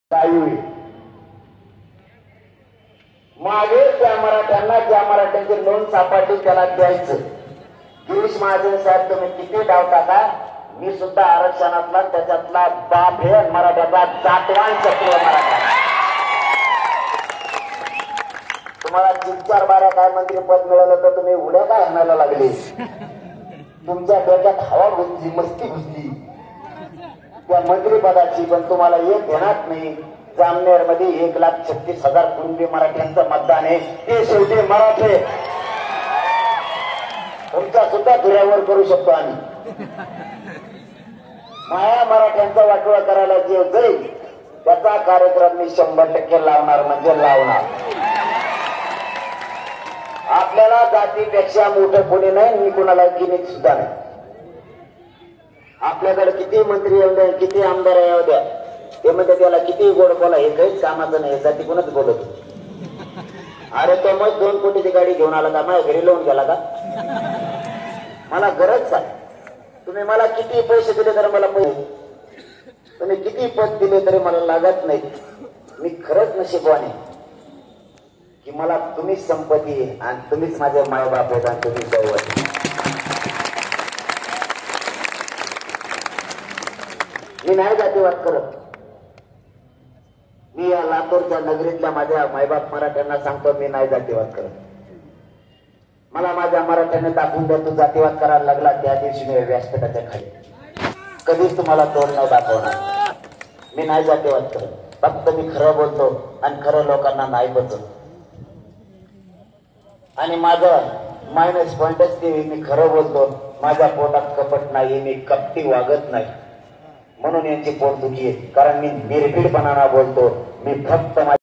मागे त्या मराठ्यांना ज्या मराठ्यांची नोंद सापडली त्याला द्यायचं. गिरीश महाजन साहेब तुम्ही किती डाव टाका, मी सुद्धा आरक्षणातला त्याच्यातला बाप हे मराठ्याचा जातवान शत्रू मराठा. तुम्हाला 4-12 काय मंत्री पद मिळालं तर तुम्ही उड्या काय आणायला लागले. तुमच्या डोक्यात हवा घुसली, मस्ती घुसली त्या मंत्रीपदाची, पण तुम्हाला एक देणार नाही. जामनेर मध्ये 1,36,000 कुणबी मराठ्यांचं मतदान आहे. ते शेवटी मराठे तुमचा सुद्धा दुरावर करू शकतो आम्ही. माया मराठ्यांचा वाटोळा करायला जे जाईल त्याचा कार्यक्रम मी 100% लावणार म्हणजे लावणार. आपल्याला जातीपेक्षा मोठं कोणी नाही, मी कोणाला गिनीत सुद्धा नाही. आपल्याकडे किती मंत्री येऊ द्या, किती आमदार येऊ द्या, ते म्हणते त्याला किती गोड बोला, हे काहीच कामाचं नाही, जाती कोणच बोलत. अरे तो मग 2 कोटीची गाडी घेऊन आला का, माझ्या घरी लावून गेला का? मला गरज आहे. तुम्ही मला किती पैसे दिले तर मला तुम्ही किती पद दिले तरी मला लागत नाही. मी खरंच नशीबवान की मला तुम्हीच संपत्ती आहे आणि तुम्हीच माझे मायबाप आहेत आणि तुम्ही दैवत. मी नाही जातीवाद करत. मी या लातूरच्या नगरीतल्या माझ्या मायबाप मराठ्यांना सांगतो, मी नाही जातीवाद करत. मला माझ्या मराठ्याने दाखवून द्या, तू जातीवाद करायला लागला त्या दिवशी मी व्यासपीठाच्या खाली कधीच तुम्हाला तोड न दाखवणार. मी नाही जातीवाद करत. फक्त मी खरं बोलतो आणि खरं लोकांना नाही बचत. आणि माझं मायनस पॉइंटच ते, मी खरं बोलतो, माझ्या पोटात कपट नाही, मी कपटी वागत नाही. म्हणून यांची पोट दुखी आहे, कारण मी निर्भीडपणाने बोलतो. मी फक्त